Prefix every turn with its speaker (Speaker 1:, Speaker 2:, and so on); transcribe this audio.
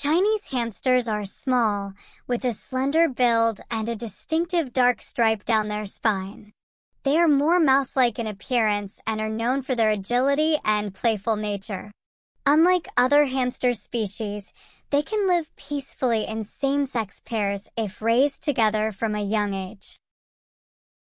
Speaker 1: Chinese hamsters are small, with a slender build and a distinctive dark stripe down their spine. They are more mouse-like in appearance and are known for their agility and playful nature. Unlike other hamster species, they can live peacefully in same-sex pairs if raised together from a young age.